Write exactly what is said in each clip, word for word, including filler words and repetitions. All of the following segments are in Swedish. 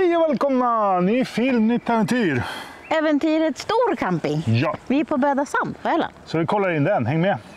Hej och välkomna! Ny film, nytt äventyr. Äventyret Stor camping. Ja. Vi är på Böda Sand på Öland. Så vi kollar in den, häng med.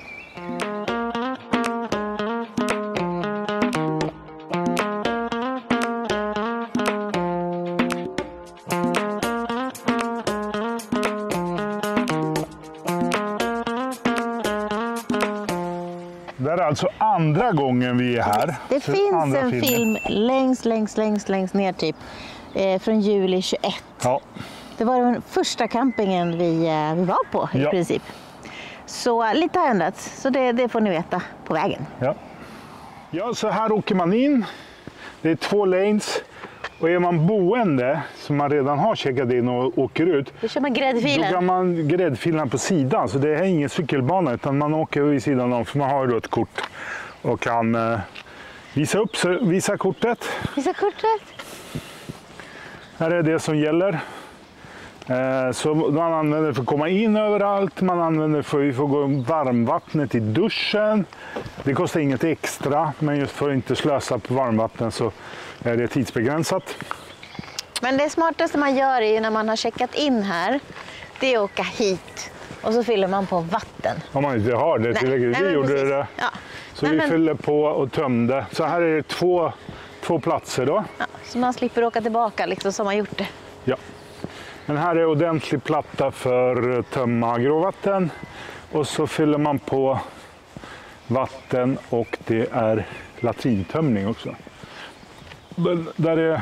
Det är alltså andra gången vi är här. Det Så finns andra en filmen. film längst, längst, längst, längst ner typ. Eh, från juli tjugoett. Ja. Det var den första campingen vi, eh, vi var på i Ja. princip. Så lite har ändrats. Så det, det får ni veta på vägen. Ja. Ja, så här åker man in. Det är två lanes. Och är man boende som man redan har checkat in och åker ut, Då kör man då gräddfilen. kan man gräddfilen på sidan. Så det är ingen cykelbana utan man åker vid sidan om, för man har ju då ett kort och kan eh, visa upp, så visa kortet. Visa kortet. Här är det som gäller. Eh, så man använder det för att komma in överallt. Man använder det för att få gå varmvattnet i duschen. Det kostar inget extra, men just för att inte slösa på varmvatten så är det tidsbegränsat. Men det smartaste man gör är ju när man har checkat in här. Det är att åka hit. Och så fyller man på vatten. Om man inte har det tillräckligt. nej, Vi men gjorde precis. det. Ja. Så Nej, vi men- fyllde på och tömde. Så här är det två, två platser då. Ja, så man slipper åka tillbaka liksom som man gjort det. Ja. Men här är ordentlig platta för att tömma gråvatten. Och så fyller man på vatten och det är latrintömning också. Men där är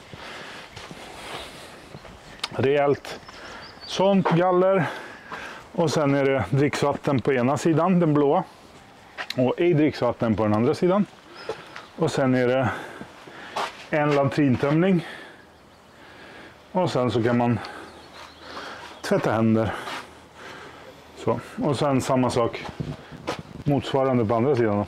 rejält sånt galler. Och sen är det dricksvatten på ena sidan, den blåa. Och ej dricksvatten på den andra sidan. Och sen är det en latrintömning. Och sen så kan man tvätta händer. Så. Och sen samma sak motsvarande på andra sidan. Då.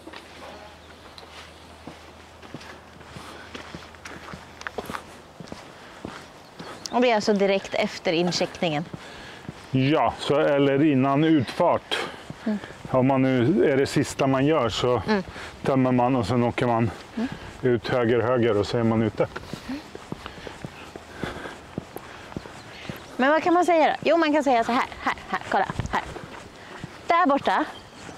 Och det är alltså direkt efter incheckningen. Ja, så, eller innan utfart. Mm. Om man nu är det sista man gör så mm. tömmer man och sen åker man mm. ut höger, höger och så är man ute. Mm. Men vad kan man säga då? Jo, man kan säga så här. Här, här, kolla. Här. Där borta.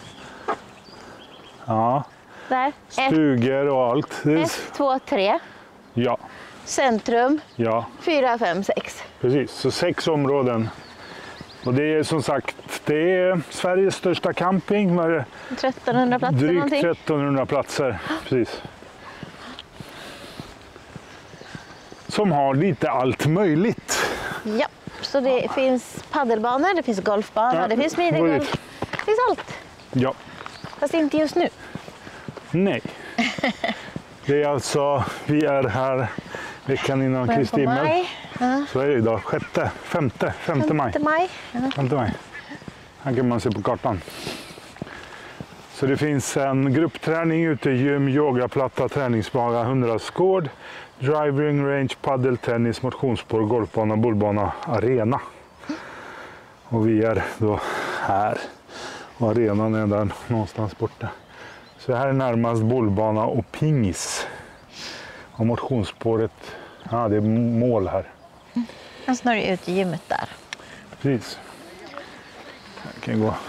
Ja, Där. Ett, stugor och allt. Det är... ett, två, tre. Ja, Centrum. ja, Fyra, fem, sex. precis. Så sex områden. Och det är som sagt, det är Sveriges största camping med trettonhundra platser drygt någonting. trettonhundra platser. Precis. Som har lite allt möjligt. Ja, så det ja. finns paddelbanor, det finns golfbanor, Ja, det finns minigolf. Det finns allt. Ja. Fast inte just nu. Nej. Det är alltså, vi är här veckan innan Kristi himmel. Ja. Så är det idag, sjätte, femte, femte maj. Femte maj. Ja. Femte maj. Här kan man se på kartan. Så det finns en gruppträning, utegym, yogaplatta, träningsbana, hundrastgård, driving range, paddel, tennis, motionsspår, golfbana, bollbana, arena. Och vi är då här. Och arenan är där någonstans borta. Så här är närmast bollbana och pingis. Och motionsspåret, ja det är mål här. Mm. Och så har du ut i gymmet där. Precis. Jag kan gå.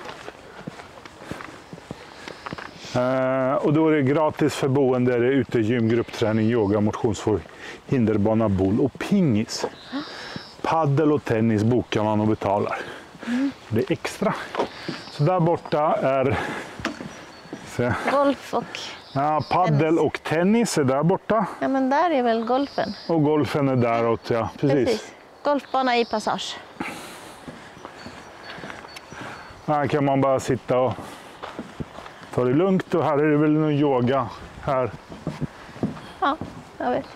Uh, och då är det gratis för boende, det är utegym, gruppträning, yoga, motionsspår, hinderbana, boll och pingis. Paddel och tennis bokar man och betalar. Mm. Det är extra. Så där borta är se. Golf och ja, paddel tennis. Och tennis är där borta. Ja, men där är väl golfen. Och golfen är däråt, ja. Precis. Precis. Golfbana i passage. Här kan man bara sitta och ta det lugnt. Och här är det väl någon yoga här. Ja, jag vet.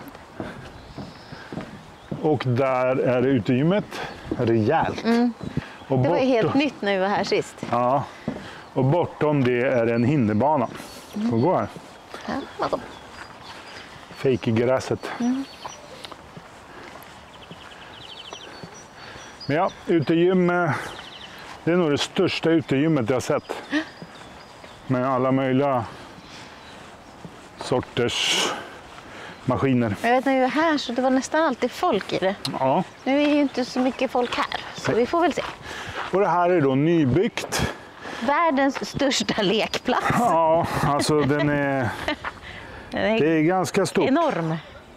Och där är det utegymmet. Rejält. Mm. Och det var ju helt bortom, nytt när vi var här sist. Ja. Och bortom det är en hinderbana. Mm. Får gå här. Ja, vad gott. Fake i gräset. Mm. Men ja, utegym. Det är nog det största utegymmet jag har sett. Med alla möjliga sorters maskiner. Jag vet när vi var här så det var nästan alltid folk i det. Ja. Nu är ju inte så mycket folk här, så vi får väl se. Och det här är då nybyggt. Världens största lekplats. Ja, alltså den är, Den är det är ganska stort. enorm.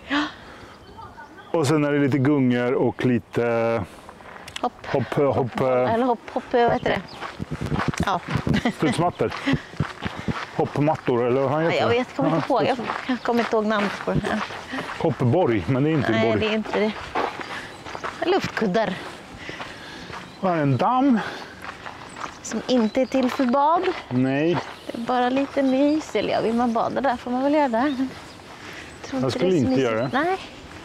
Och sen är det lite gungor och lite Hopp. hopp, hopp, Eller hopp, hopp, vad heter det? Ja, studsmattor. Hoppmattor eller vad han jag heter. vet, kommer inte ihåg. Jag jag kommer inte ihåg namnet på den här. Hoppborg, men det är inte Nej, borg. det är inte det. Luftkuddar Och här är en damm. som inte är till för bad. Nej, Det är bara lite mys. Eller ja, vill man bada där får man väl göra det. Jag, tror Jag det skulle är så inte mysigt. göra det. Nej.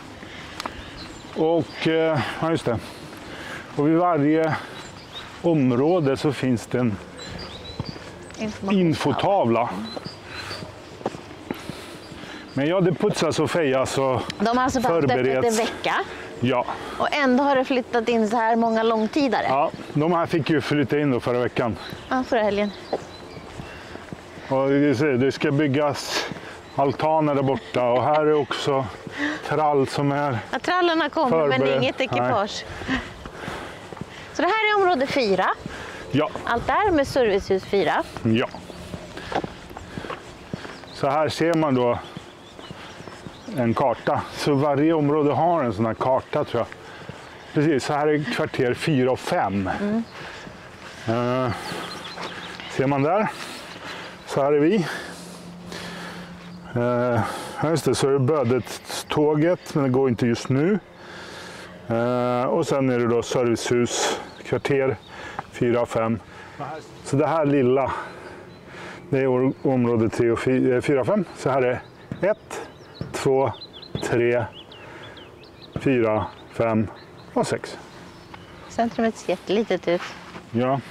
och eh, ja, just det. Och vid varje område så finns det en Information. infotavla. Men ja, det putsas och fejas och De har alltså bara haft öppet en förbereds. vecka. Ja, Och ändå har det flyttat in så här många långtidare. ja, de här fick ju flytta in då förra veckan. Ja, förra helgen. Och det ser, det ska byggas altaner där borta och här är också trall som är... Ja, trallarna kommer men det är Förberedd. inget ekipage. Så det här är område fyra. Ja, Allt där med servicehus fyra. ja. Så här ser man då en karta. Så varje område har en sån här karta tror jag. Precis, så här är kvarter fyra och fem. Mm. Uh, ser man där? Så här är vi. Uh, just det, så är det Bödet-tåget, men det går inte just nu. Uh, och sen är det då servicehus, kvarter fyra och fem. Så det här lilla, det är område tre och fyra och fem. Så här är ett, två, tre, fyra, fem och sex. Centrumet ser jättelitet ut. Ja.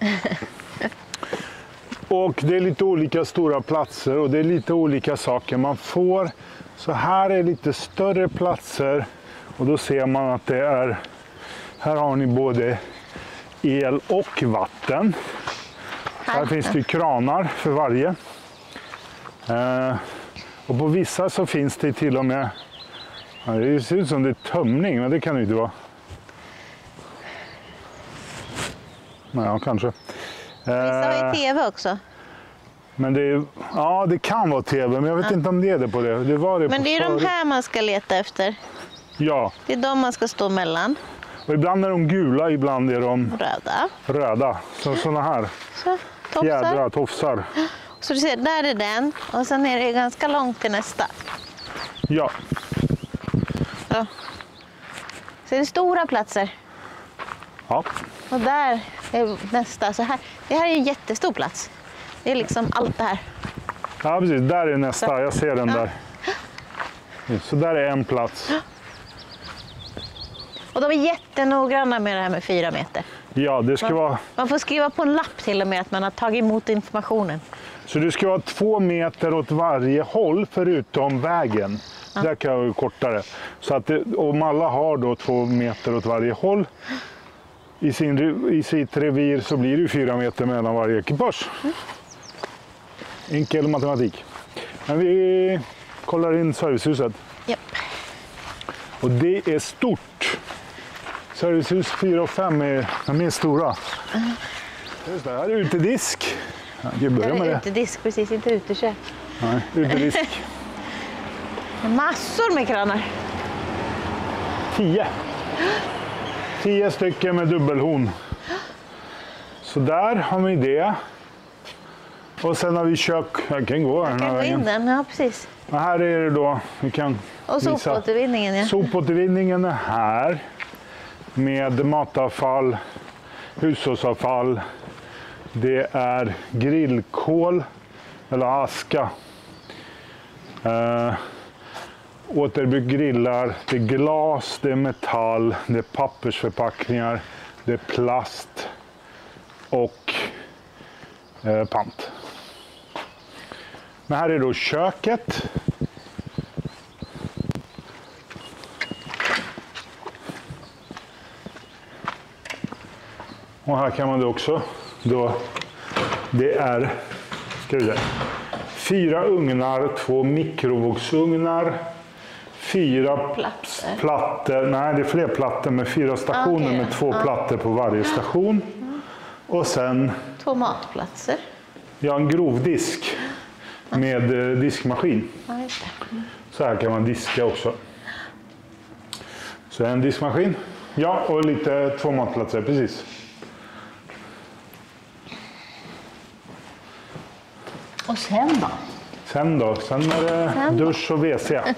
Och det är lite olika stora platser och det är lite olika saker man får. Så här är lite större platser och då ser man att det är, här har ni både el och vatten. Här finns det kranar för varje. Eh, och på vissa så finns det till och med, ja, det ser ut som det är tömning, men det kan det inte vara. Ja, kanske. Vissa har ju tv också. Men det är, ja, det kan vara tv, men jag vet Ja. inte om det är det på det. Det var det Men på det är de förut. här man ska leta efter. Ja, Det är de man ska stå mellan. och ibland är de gula, ibland är de Röda. röda. Så sådana här Så, tofsar. jädra tofsar. Så du ser, där är den. Och sen är det ganska långt till nästa. Ja, Så, så är det stora platser. ja. Och där är nästa. Så här, det här är en jättestor plats. Det är liksom allt det här. Ja, precis. Där är nästa. Jag ser den Ja. där. Så där är en plats. Och de är jättenoggranna med det här med fyra meter. Ja, det ska vara, Man får skriva på en lapp till och med att man har tagit emot informationen. så det ska vara två meter åt varje håll förutom vägen. Där kan jag vara kortare. Så att det, om alla har då två meter åt varje håll i, sin, re- i sitt revir så blir det ju fyra meter mellan varje ekipage. Enkel matematik. Men vi kollar in servicehuset. Japp. Och det är stort. Servicehus fyra och fem är, de är stora. Just det, här är utedisk. Jag kan börja med Eller det. utedisk, precis, inte utekök. Nej, utedisk. Massor med kranar. Tio. Tio stycken med dubbelhorn. Så där har vi det. Och sen har vi kök. Jag kan gå den Kan här gå in vägen. den, ja precis. Och här är det då, vi kan Och visa. sopåtervinningen, ja. Sopåtervinningen är här. Med matavfall, hushållsavfall. Det är grillkol eller aska. Eh, återbruk grillar, det är glas, det är metall, det är pappersförpackningar, det är plast och eh, pant. Men här är då köket. Och här kan man då också, då, det är, ska vi säga, fyra ugnar, två mikrovågsugnar, fyra Plattor. plattor. Nej, det är fler plattor med fyra stationer Okej, med två ja. plattor på varje station. Och sen Två matplatser. ja, en grovdisk med eh, diskmaskin. Ja, just det. Så här kan man diska också. Så en diskmaskin. Ja, och lite två matplatser, precis. Och sen då? Sen då? Sen är det Sen då? dusch och W C.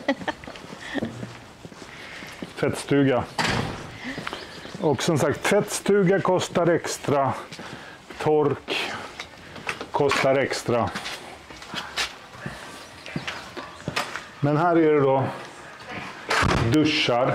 Tvättstuga. Och som sagt, tvättstuga kostar extra. Tork kostar extra. Men här är det då duschar.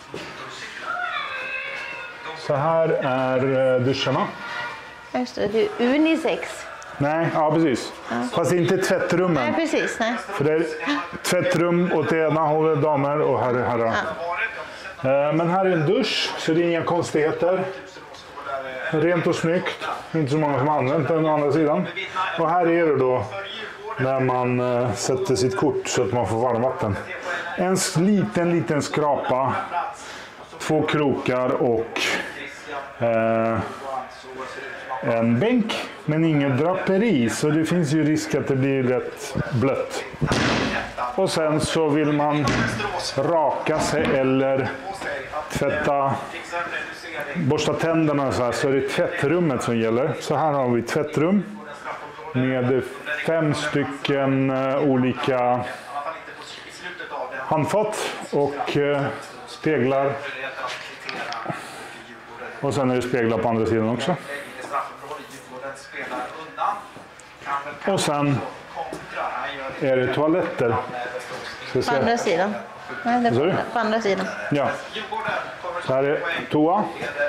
Så här är duscharna. Just det, det är unisex. Nej, ja precis. Fast inte tvättrummen. Nej, precis. Nej. För det är tvättrum åt ena hållet damer och här är herrar. Eh, Men här är en dusch, så det är inga konstigheter. Rent och snyggt. Inte så många som har använt den å andra sidan. Och här är det då när man eh, sätter sitt kort så att man får varmvatten. En s- liten, liten skrapa. Två krokar och eh, en bänk. Men ingen draperi, så det finns ju risk att det blir rätt blött. Och sen så vill man raka sig eller tvätta, borsta tänderna så här, så är det tvättrummet som gäller. Så här har vi tvättrum med fem stycken eh, olika handfat och eh, speglar. Och sen är det speglar på andra sidan också. Och sen är det toaletter. Ska vi På se. andra sidan. Nej, det är Vad sa du? på, på andra sidan. Ja. Så här är toa.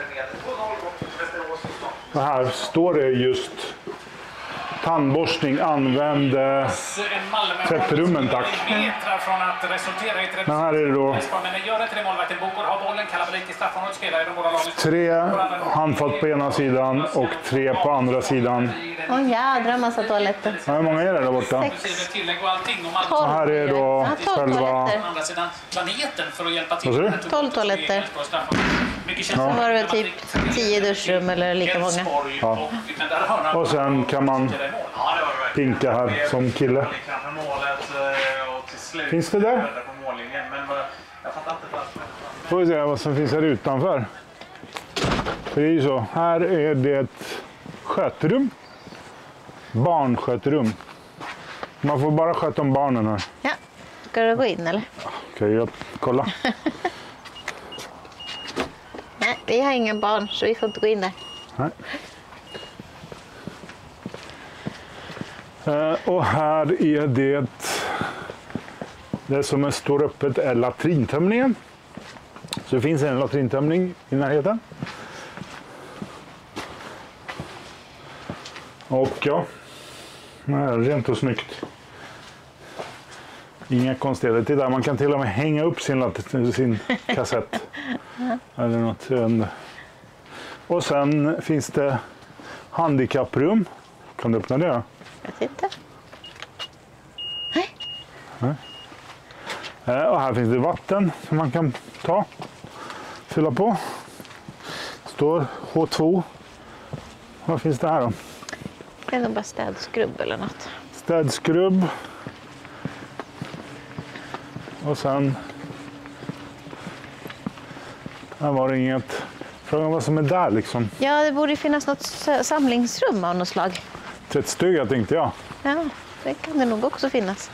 Och här står det just tandborstning, använd eh, tvättrummen tack. Från att resultera i ett Men här är det då men gör inte det målvakten Bokor har bollen, kalabalik i straffområdet, spelar i de båda lagen. tre handfat på ena sidan och tre på andra sidan. Åh oh, jädra massa toaletter. Ja, hur många är det där borta? Sex. Tillägg och allting. Och man Så här är då Ja, tolv själva... toaletter. å andra sidan planeten för att hjälpa till. Vad sa du? Tolv toaletter. Mycket Så var det väl typ tio duschrum eller lika många. Ja. Och sen kan man pinka här som kille. Finns det där? Får vi se vad som finns här utanför. För det är ju så, här är det ett skötrum. Barnskötrum. Man får bara sköta om barnen här. Ja, ska du gå in eller? Okej, jag kolla. Nej, vi har inga barn så vi får inte gå in där. Nej. Eh, och här är det, det som står öppet är latrintömningen. Så det finns en latrintömning i närheten. Och ja, rent och snyggt. Inga konstigheter. Titta, man kan till och med hänga upp sin, sin kassett. Eller något. Och sen finns det handikapprum. Kan du öppna det då? Jag tittar. Och här finns det vatten som man kan ta. Fylla på. Står H två. Vad finns det här då? Det är nog bara städskrubb eller något. Städskrubb. Och sen... Här var det inget... Frågan vad som är där liksom. Ja, det borde finnas något samlingsrum av något slag. Tvättstuga tänkte jag. Ja, det kan det nog också finnas.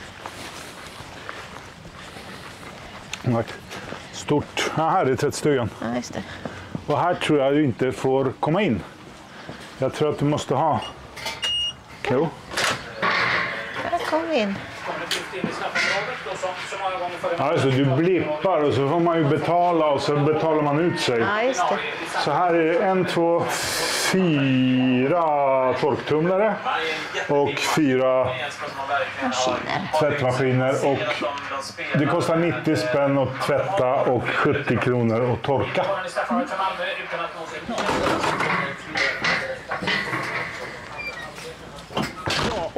Stort. Ja, här är tvättstugan. Ja, just det. Och här tror jag du inte får komma in. Jag tror att du måste ha... Jo. Där kom vi in. Alltså du blippar och så får man ju betala och så betalar man ut sig. Ja, just det. Så här är det en, två, fyra torktumlare och fyra tvättmaskiner. Och det kostar nittio spänn att tvätta och sjuttio kronor att torka.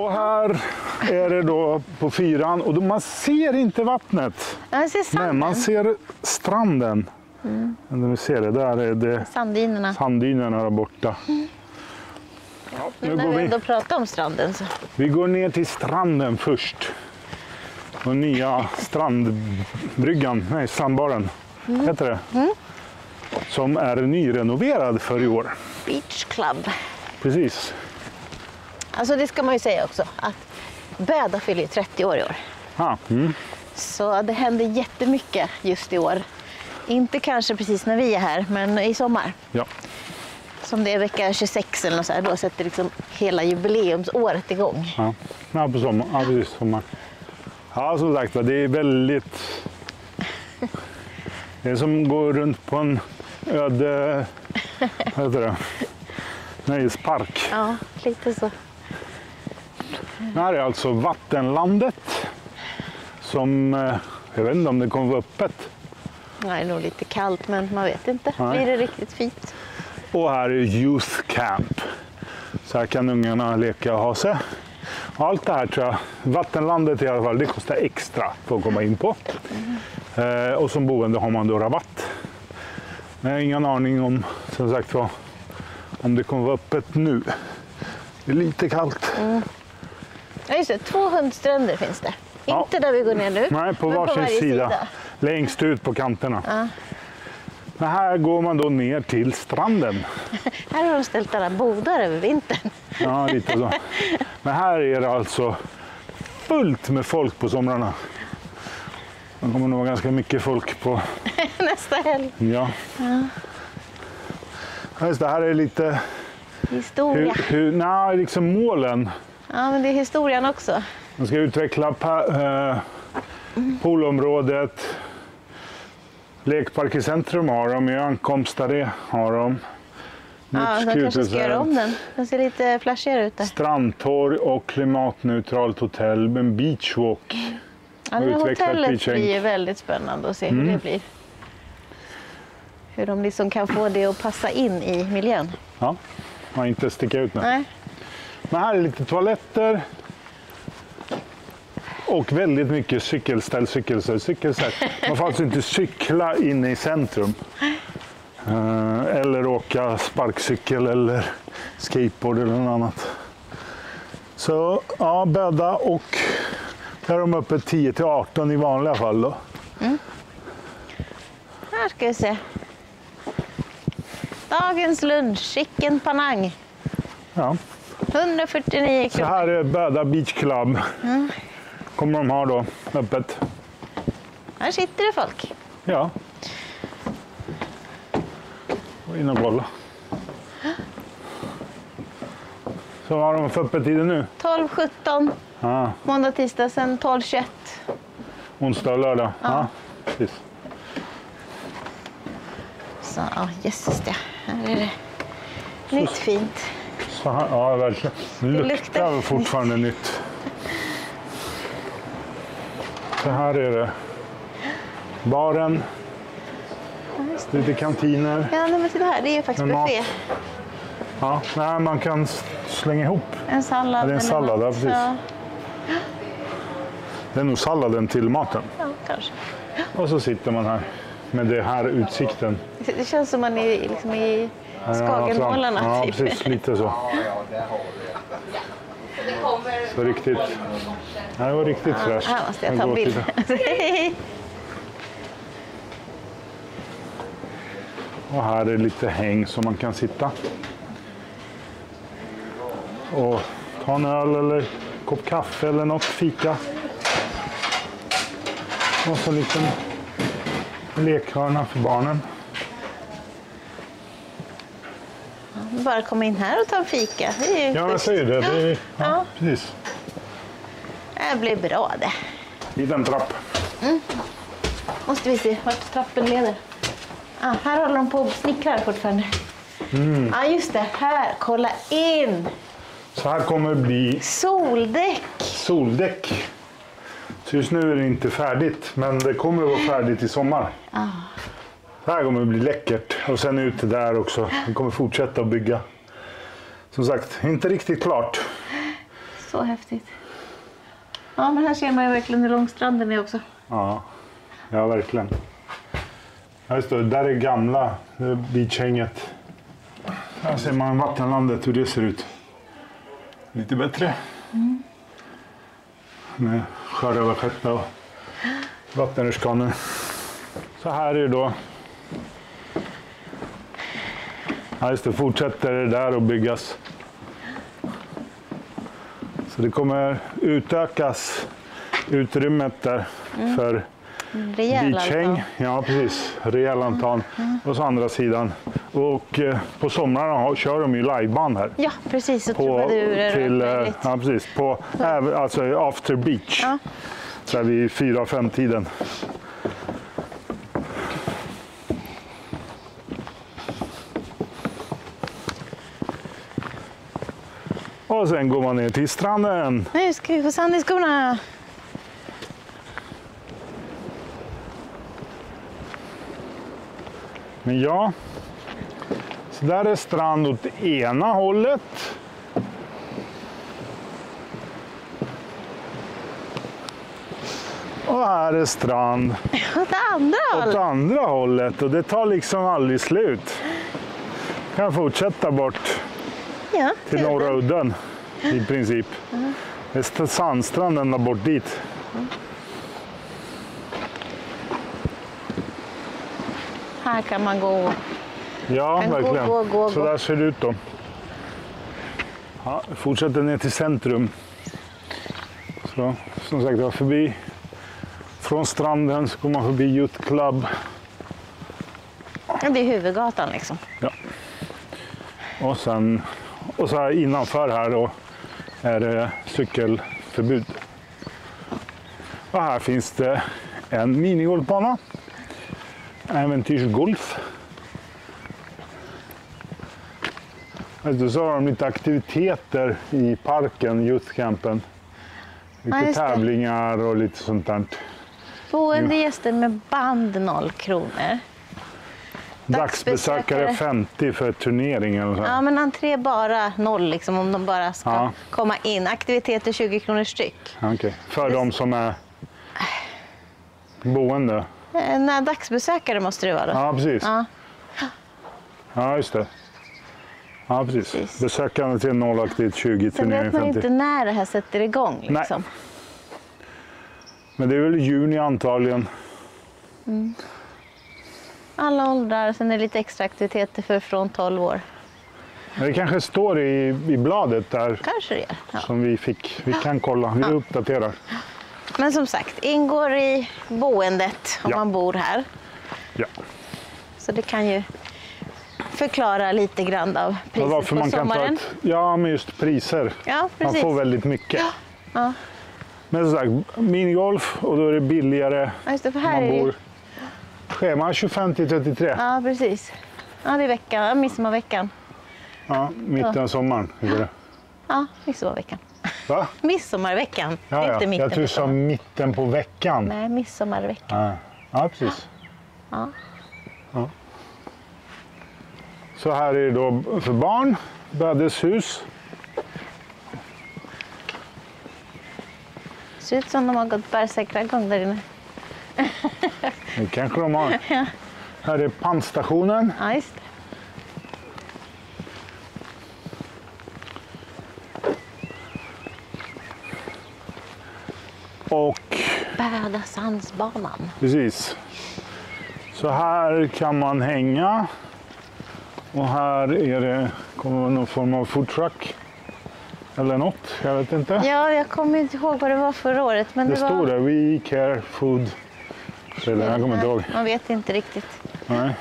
Och här är det då på fyran. Och då man ser inte vattnet. Jag ser sanden. Nej, man ser stranden. Mm. Du ser det, där är det Sanddynerna. sanddynerna där borta. Mm. Ja, nu nu när går vi vi, ändå pratar om stranden så. vi går ner till stranden först. Den nya strandbryggan, nej strandbaren mm. heter det. Mm. Som är nyrenoverad för i år. Beach Club. Precis. Alltså det ska man ju säga också att Böda fyller trettio år i år. Ah, mm. Så det händer jättemycket just i år. Inte kanske precis när vi är här, men i sommar. Ja. Som det är vecka tjugosex eller något så här, då sätter liksom hela jubileumsåret igång. Ja, ja på sommar. Ja, precis, sommar. Ja, som sagt, det är väldigt... Det är som går runt på en öde... Vad heter det? Nöjespark. Ja, lite så. Det här är alltså vattenlandet. Som... Jag vet inte om det kommer vara öppet. Nej, det är nog lite kallt, men man vet inte. Nej. Blir det riktigt fint? Och här är Youth Camp. Så här kan ungarna leka och ha sig. Och allt det här tror jag, vattenlandet i alla fall, det kostar extra för att komma in på. Mm. Eh, och som boende har man då rabatt. Men jag har ingen aning om, som sagt var, om det kommer vara öppet nu. Det är lite kallt. Mm. Ja, just det. Två hundstränder finns det. Ja. Inte där vi går ner nu. Nej, på men varsin på varje sida. sida. Längst ut på kanterna. Ja. Men här går man då ner till stranden. Här har de ställt alla bodar över vintern. Ja, lite så. Men här är det alltså fullt med folk på somrarna. Det kommer nog vara ganska mycket folk på... Nästa helg. Ja. Ja. Just det, här är lite... Historia. Hur, hur, nej, liksom målen. Ja, men det är historien också. Man ska utveckla pa, eh, poolområdet. Lekpark i centrum har de, i ankomstare har de. Ja, de kanske ska göra om den. Den ser lite flashigare ut där. Strandtorg och klimatneutralt hotell med en beachwalk. Ja, det hotellet beaching. blir väldigt spännande att se Mm. hur det blir. Hur de liksom kan få det att passa in i miljön. Ja, man inte sticka ut nu. Nej. Men här är lite toaletter. Och väldigt mycket cykelställ, cykelställ, cykelställ. Man får alltså inte cykla inne i centrum. Uh, eller åka sparkcykel eller skateboard eller något annat. Så ja, Böda och där är de uppe tio till arton i vanliga fall då. Mm. Här ska vi se. Dagens lunch, chicken panang. Ja. hundrafyrtionio Så kronor. här är Böda Beach Club. Mm. Kommer de ha då öppet. Här sitter det folk. Ja. Gå in och kolla. Så har de för öppettider nu? tolv sjutton. Ja. Måndag, tisdag, sen tolv tjugoett. Onsdag och lördag? Ja. Ja, precis. Så, ja, jösses det. Här är det nytt fint. Så här, ja, verkligen. Det Det luktar, luktar fortfarande nytt. Så här är det. Baren. Lite kantiner. Ja, men titta här. Det är ju faktiskt Med mat. buffé. Ja, nej, man kan slänga ihop. En sallad. Ja, det är en eller sallad, något. ja, precis. Ja, Det är nog salladen till maten. ja, kanske. Och så sitter man här med det här utsikten. Det känns som man är liksom i Skagenmålarna. Ja, typ. precis. Lite så. Så riktigt. Ja, det var riktigt fräscht. Här måste jag ta en går bild. till Och här är lite häng som man kan sitta. Och ta en öl eller en kopp kaffe eller något, fika. Och så en liten lekhörna för barnen. Bara komma in här och ta en fika. Det är ju Ja, jag schysst. säger det. det är, ja, Ja. precis. Det blir bra det. Liten trapp. Måste vi se vart trappen leder. Ah, här håller de på och snickrar fortfarande. Mm. Ja, ah, just det. Här, kolla in. Så här kommer det bli Soldäck. soldäck. Så just nu är det inte färdigt, men det kommer att vara färdigt i sommar. Ah. Det här kommer att bli läckert. Och sen ute där också. Vi kommer fortsätta att bygga. Som sagt, inte riktigt klart. Så häftigt. Ja, men här ser man ju verkligen hur lång stranden är också. Ja, ja verkligen. Ja, just det, där är gamla beachhänget. Här ser man vattenlandet, hur det ser ut. Lite bättre. Mm. Med sjörövarskepp och vattenrutschkanor. Så här är det då. Ja, just det, fortsätter det där att byggas. Så det kommer utökas utrymmet där mm. för beachhäng. Ja, precis. Rejäl altan. Mm. Och så andra sidan. Och eh, på somrarna kör de ju liveband här. Ja, precis. Och på, till, eh, ja, precis. På äh, alltså after beach. Ja. Så är vi fyra, fem tiden. Och sen går man ner till stranden. Nu ska vi få sand i skorna. Men ja, så där är strand åt ena hållet. Och här är strand åt andra hållet. Åt andra hållet. Och det tar liksom aldrig slut. Kan fortsätta bort ja, till Norra udden i princip. Mm. Det är sandstranden där bort dit. Mm. Här kan man gå. Ja, kan verkligen. Gå, gå, gå, så där ser det ut då. Ja, fortsätter ner till centrum. Så, som sagt, jag var förbi. Från stranden så går man förbi Youth Club. Ja, det är huvudgatan liksom. Ja. Och sen och så här innanför här då är det cykelförbud. Och här finns det en minigolfbana. Äventyrsgolf. Så har de lite aktiviteter i parken, Youthcampen. Lite ja, tävlingar och lite sånt där. Boendegäster med band noll kronor. Dagsbesökare femtio för turnering eller så. Ja, men entré bara noll liksom om de bara ska ja. komma in. Aktiviteter tjugo kronor styck. Okej, okay. För det... de som är boende? Nej, dagsbesökare måste det vara då. Ja, precis. Ja, ja just det. Ja, precis. precis. Besökande till nollaktigt tjugo, sen turnering vet man femtio. Inte när det här sätter igång liksom. Nej. Men det är väl i juni antagligen. Mm. Alla åldrar, sen är det lite extra aktiviteter för från tolv år. Men det kanske står i, i bladet där. Kanske det. Ja. Som vi fick. Vi kan kolla, vi ja. uppdaterar. Men som sagt, ingår i boendet om ja. man bor här. Ja. Så det kan ju förklara lite grann av priset ja, på man sommaren. Kan ta ett, ja, men just priser. Ja, man får väldigt mycket. Ja. Ja. Men som sagt, minigolf och då är det billigare. Ja, just det, för här man bor. Är... Schema tjugofem till trettiotre. Ja, precis. Ja, det är veckan. Ja, midsommarveckan. Ja, mitten av sommaren. Ja, ja midsommarveckan. Va? Midsommarveckan. Ja, ja. Inte mitten jag tror du sa mitten på veckan. Nej, midsommarveckan. Ja, ja precis. Ja. Ja. Så här är det då för barn. Bödeshus. Det ser ut som de har gått bärsäkra gång där inne. Det kanske de har. Ja. Här är pantstationen. Ja, just det. Och Bödasandsbanan. Precis. Så här kan man hänga. Och här är det kommer någon form av food truck. Eller något, jag vet inte. Ja, jag kommer inte ihåg vad det var förra året. Men det, det står var... där, We Care Food. Eller, jag kommer inte ihåg. Man vet inte riktigt. Nej.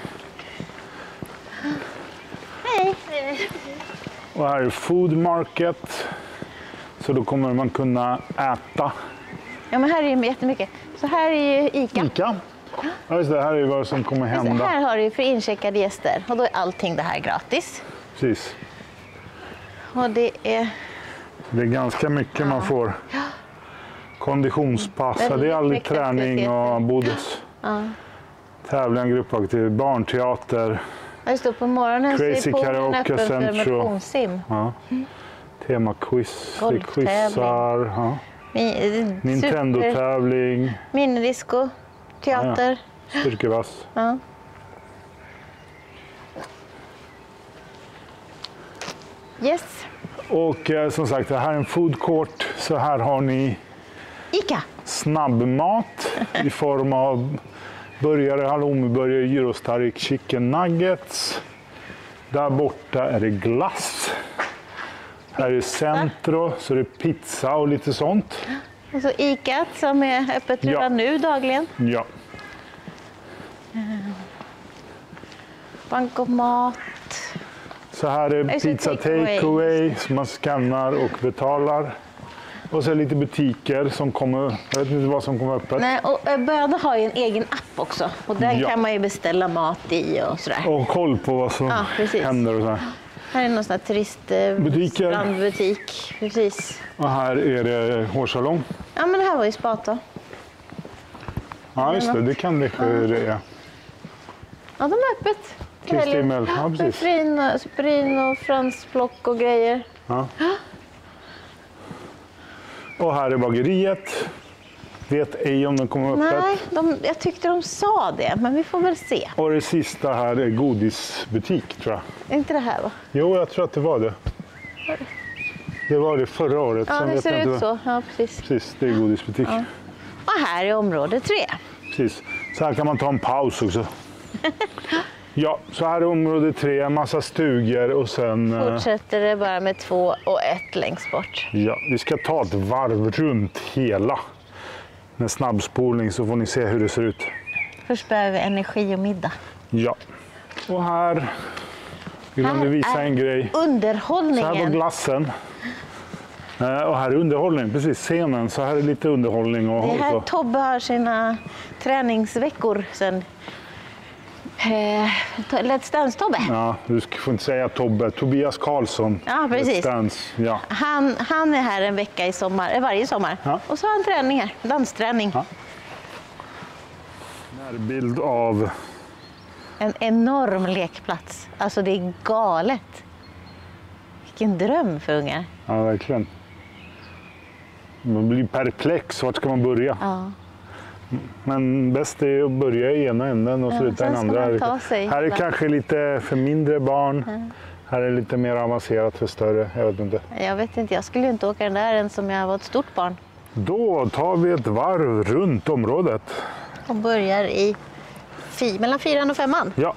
Hej! Och här är Food Market. Så då kommer man kunna äta. Ja, men här är ju jättemycket. Så här är ju Ica. Ica? Ja, just det. Här är vad som kommer hända. Här har du för incheckade gäster. Och då är allting det här gratis. Precis. Och det är... Det är ganska mycket ja. man får. Konditionspass, det är, det är all träning och bodis. Ja. Tävling, gruppaktiv, barnteater. Ja, just då, på morgonen Crazy så är poolen öppen för Central. motionssim. Ja. Mm. Temaquiz, det är Golftävling. quizar, ja. Mi- Nintendo-tävling, Minidisco, teater. styrkevass. Ja. Yes. Och eh, som sagt, det här är en food court, så här har ni Ica. snabbmat i form av burgare, halloumiburgare, gyrostark, chicken nuggets. Där borta är det glass. Här är centro, så det är pizza och lite sånt. Och så Ica som är öppet redan Ja. nu dagligen. Ja. Bankomat. Så här är Just det, pizza takeaway. takeaway som man skannar och betalar. Och så lite butiker som kommer, jag vet inte vad som kommer öppet. Nej, och eh, Böda har ju en egen app också. Och där Ja. kan man ju beställa mat i och sådär. Och koll på vad som Ja, precis. händer och så här. Här är någon sån här turistbutik. Butiker. Strandbutik. Precis. Och här är det hårsalong. Ja, men det här var ju spat då. Ja, just det, det kan det det är. Ja, de är öppet. Kristi himmel, ja, Med precis. Spryn och, spryn och fransplock och grejer. Ja. Och här är bageriet. Vet ej om den kommer öppet. Nej, de, jag tyckte de sa det, men vi får väl se. Och det sista här är godisbutik, tror jag. Är inte det här va? Jo, jag tror att det var det. Det var det förra året. Ja, sen det vet jag ser inte ut vad- så. Ja, precis. Precis, det är godisbutik. Ja. Och här är område tre. Precis. Så här kan man ta en paus också. Ja, så här är område tre, en massa stugor och sen... eh, Fortsätter det bara med två och ett längst bort. Ja, vi ska ta ett varv runt hela. Med snabbspolning så får ni se hur det ser ut. Först behöver vi energi och middag. Ja. Och här vill Här jag visa är en grej. Så här var Underhållningen. glassen. Eh, Och här är underhållning, precis scenen. Så här är lite underhållning. Och, Det är här och så. Tobbe har sina träningsveckor sen. Eh, Let's Dance-Tobbe. Ja, du ska- får inte säga Tobbe. Tobias Karlsson. Ja, precis. Let's Dance. Ja. Han, han är här en vecka i sommar, eh, varje sommar. Ja. Och så har han träning här, dansträning. Ja. Närbild av... En enorm lekplats. Alltså det är galet. Vilken dröm för ungar. Ja, verkligen. Man blir perplex. Vart ska man börja? Ja. Men bäst är att börja i ena änden och Ja, sluta i sen den ska andra. man ta sig Här är hela- kanske lite för mindre barn. Här är lite mer avancerat för större. Jag vet inte. Jag vet inte, jag skulle ju inte åka den där än som jag var ett stort barn. Då tar vi ett varv runt området. Och börjar i fi, mellan fyran och femman. Ja.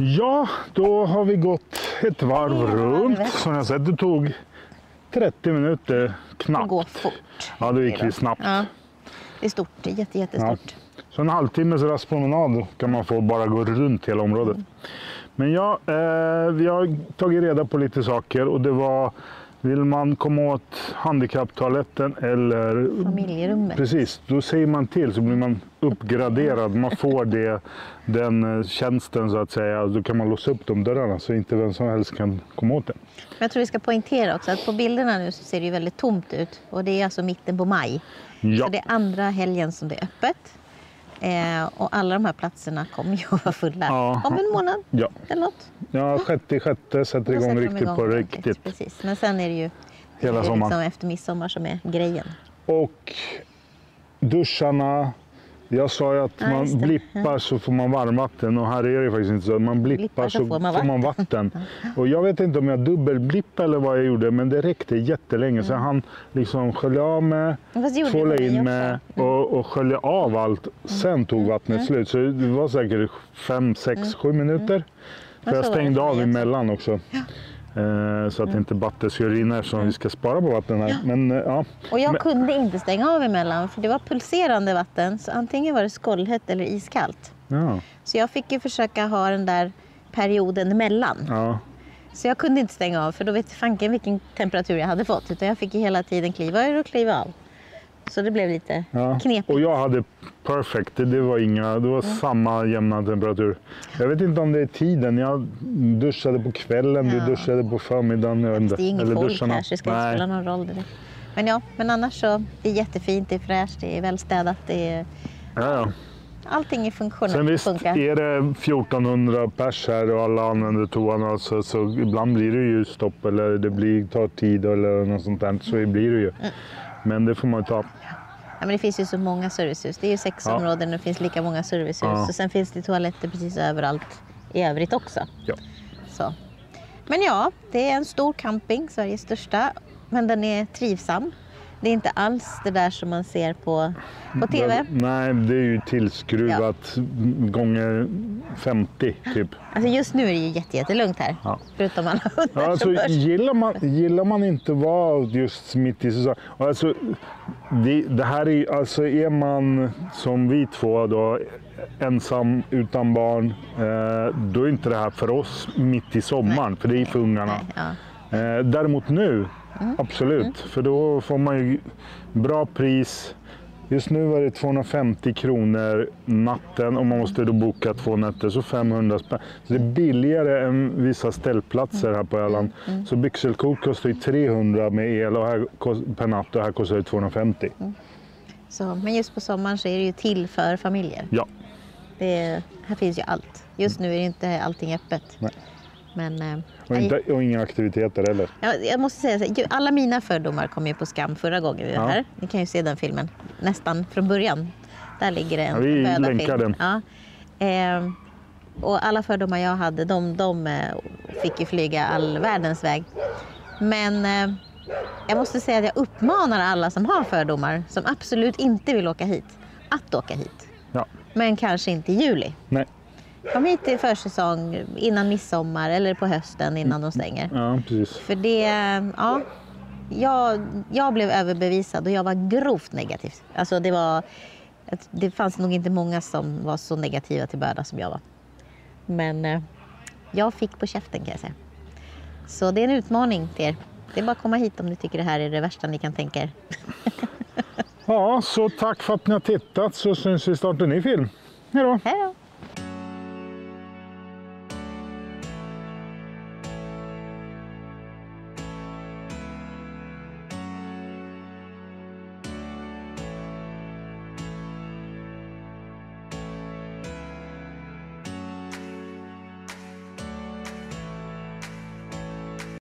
Ja, då har vi gått ett varv Ja, runt. vet. Som jag sett, det tog trettio minuter Det knappt. går fort. Ja, då gick vi snabbt. Ja. Det är stort, det är jätte, jättestort. Så en halvtimmes rastpromenad kan man få bara gå runt hela området. Mm. Men ja, eh, vi har tagit reda på lite saker och det var, vill man komma åt handikapptoaletten eller Familjerummet. precis, då säger man till så blir man uppgraderad. Man får det, den eh, tjänsten så att säga. Då kan man låsa upp de dörrarna så inte vem som helst kan komma åt det. Men jag tror vi ska poängtera också att på bilderna nu så ser det ju väldigt tomt ut. Och det är alltså mitten på maj. Ja. Så det är andra helgen som det är öppet. Eh, och alla de här platserna kommer ju att vara fulla Ja. om en månad Ja, eller något. ja sjätte sjätte sätter Då igång sätter de riktigt igång på ordentligt, riktigt. Precis. Men sen är det ju Hela det är sommaren. liksom efter midsommar som är grejen. Och duscharna. Jag sa ju att Ja, just man det. blippar så får man varmvatten och här är det faktiskt inte så. Man blippar, Blippar så så får man får man vatten. Och jag vet inte om jag dubbelblippade eller vad jag gjorde men det räckte jättelänge så han liksom skölja av med, Men fast det gjorde tvåla det in mig med också. och, och skölja av allt. Sen tog vattnet slut så det var säkert fem, sex, sju minuter. För Men jag så var det stängde för av mig också. emellan också. Eh, så att inte vattnet ska rinna eftersom vi ska spara på vatten här. Men eh, ja. Och jag Men- kunde inte stänga av emellan för det var pulserande vatten. Så antingen var det skållhett eller iskallt. Ja, Så jag fick ju försöka ha den där perioden emellan. ja. Så jag kunde inte stänga av för då vet fanken vilken temperatur jag hade fått. Utan jag fick ju hela tiden kliva ur och kliva av. Så det blev lite Ja. knepigt. Och jag hade perfect, det, det var inga, det var samma jämna temperatur. Jag vet inte om det är tiden, jag duschade på kvällen, du Ja. duschade på förmiddagen. Jag vet inte. Det är inget Eller folk duscharna. här så det ska inte Nej. spela någon roll. Det. Men ja, men annars så det är jättefint, det är fräscht, det är välstädat, det är, Ja, ja. allting är funktionellt. Sen visst funkar. är det fjortonhundra pers här och alla använder toan alltså, så ibland blir det ju stopp eller det blir, tar tid eller något sånt där. Så blir det ju. Mm. Men det får man ju ta. Ja, men det finns ju så många servicehus. Det är ju sex Ja. områden och det finns lika många servicehus. Ja. Och sen finns det toaletter precis överallt i övrigt också. Ja. Så. Men ja, det är en stor camping, Sveriges största. Men den är trivsam. Det är inte alls det där som man ser på, på tv. Nej, det är ju tillskruvat gånger femtio typ. Alltså just nu är det ju jätte, jättelugnt här. Ja. Förutom alla hundar Ja, alltså, som hörs. gillar, man, gillar man inte vara just mitt i säsong. Alltså, det, det här är, alltså, är man som vi två då, ensam utan barn, eh, då är inte det här för oss mitt i sommaren, för det är för ungarna. Nej, ja. Eh, däremot nu, Mm. absolut, för då får man ju bra pris. Just nu var det tvåhundrafemtio kronor natten och man måste då boka två nätter, så femhundra spänn. Så det är billigare än vissa ställplatser här på Öland. Mm. Så byxelkok kostar ju trehundra med el och här, kost- per natt och här kostar det tvåhundrafemtio. Så, men just på sommaren så är det ju till för familjer. Ja, Det är, här finns ju allt. Just nu är det inte allting öppet. Nej. Men eh, och, inte, och inga aktiviteter heller. jag, jag måste säga så här, ju- alla mina fördomar kom ju på skam förra gången vi var Ja. här. Ni kan ju se den filmen nästan från början. Där ligger det en Ja, vi bödafilm. länkar den. Ja. Eh, och alla fördomar jag hade, de, de eh, fick ju flyga all världens väg. Men eh, jag måste säga att jag uppmanar alla som har fördomar, som absolut inte vill åka hit, att åka hit. Ja, Men kanske inte i juli. nej. Kom hit i försäsong innan midsommar eller på hösten innan de stänger. Ja, precis. För det, ja, jag, jag blev överbevisad och jag var grovt negativ. Alltså det var, det fanns nog inte många som var så negativa till Böda som jag var. Men eh, jag fick på käften kan jag säga. Så det är en utmaning till er. Det är bara att komma hit om ni tycker det här är det värsta ni kan tänka er. Ja, så tack för att ni har tittat, så syns vi snart i en ny film. Hej då! Hej då!